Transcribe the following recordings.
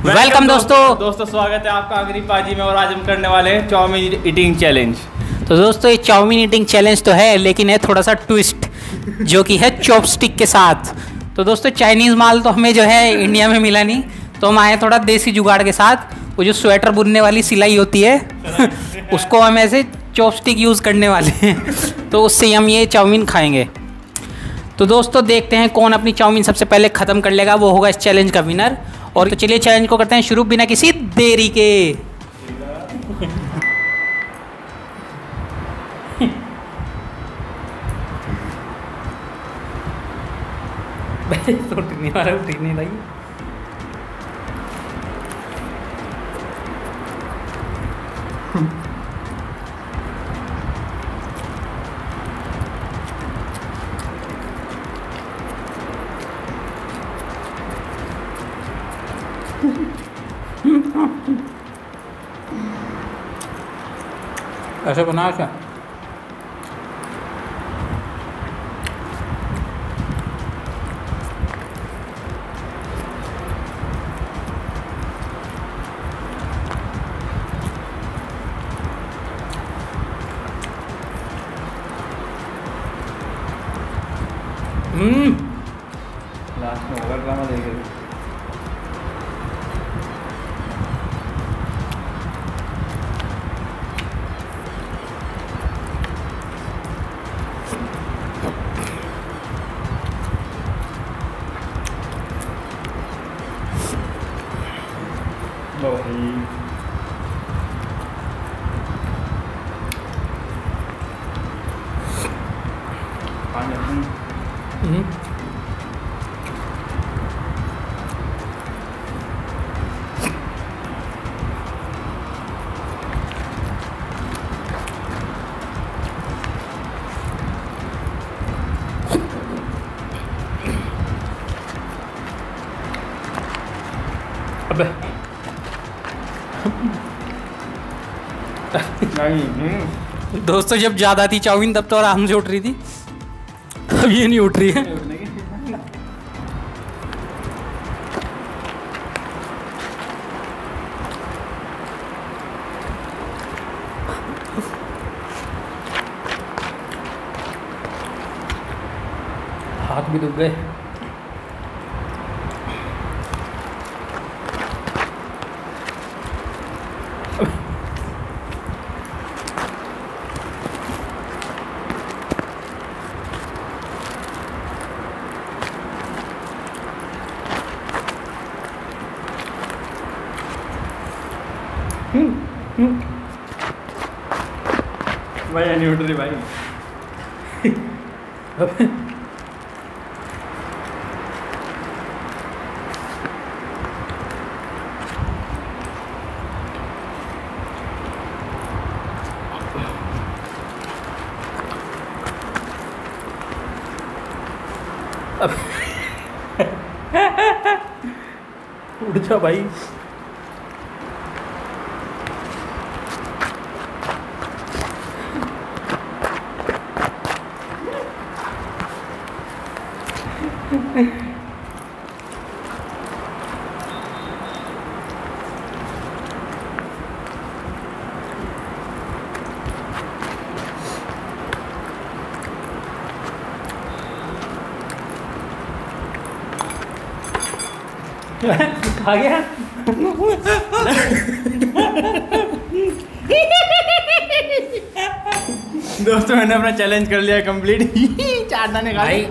Welcome दोस्तों स्वागत है आपका अग्री पाजी में। और आज हम करने वाले हैं चाउमीन ईटिंग चैलेंज। तो दोस्तों ये चाउमीन ईटिंग चैलेंज तो है, लेकिन है थोड़ा सा ट्विस्ट जो कि है चॉपस्टिक के साथ। तो दोस्तों चाइनीज़ माल तो हमें जो है इंडिया में मिला नहीं, तो हम आए थोड़ा देसी जुगाड़ के साथ। वो जो स्वेटर बुनने वाली सिलाई होती है उसको हम ऐसे चॉपस्टिक यूज़ करने वाले हैं, तो उससे हम ये चाउमीन खाएंगे। तो दोस्तों देखते हैं कौन अपनी चाउमीन सबसे पहले ख़त्म कर लेगा, वो होगा इस चैलेंज का विनर। और तो चलिए चैलेंज को करते हैं शुरू बिना किसी देरी के। तो नहीं मारा, ठीक नहीं भाई। ऐसे बना क्या? लास्ट में होगा ड्रामा देखेंगे। दोस्तों जब ज़्यादा थी चाउमीन तब तो आराम से उठ रही थी, अब ये नहीं उठ रही है। हाथ भी दुख गए। भाई नहीं उठ रही भाई। उठ जा भाई। खा गया। दोस्तों मैंने अपना चैलेंज कर लिया कंप्लीट। 4 दाने खा भाई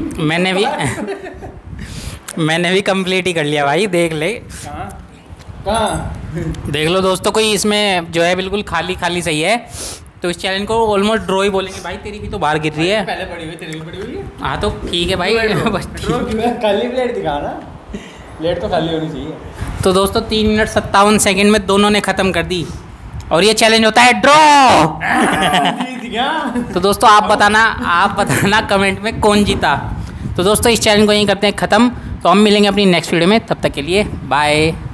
मैंने भी कंप्लीट ही कर लिया भाई। देख ले कहाँ देख लो दोस्तों, कोई इसमें जो है बिल्कुल खाली खाली सही है। तो इस चैलेंज को ऑलमोस्ट ड्रॉ ही बोलेंगे भाई। तेरी भी तो बाहर गिर रही है। पहले पड़ी हुई, तेरी भी पड़ी हुई है। हाँ तो ठीक है भाई। खाली प्लेट दिखा ना, प्लेट तो खाली होनी चाहिए। तो दोस्तों 3 मिनट 57 सेकंड में दोनों ने ख़त्म कर दी और ये चैलेंज होता है ड्रॉ। तो दोस्तों आप बताना कमेंट में कौन जीता। तो दोस्तों इस चैलेंज को यहीं करते हैं ख़त्म। तो हम मिलेंगे अपनी नेक्स्ट वीडियो में, तब तक के लिए बाय।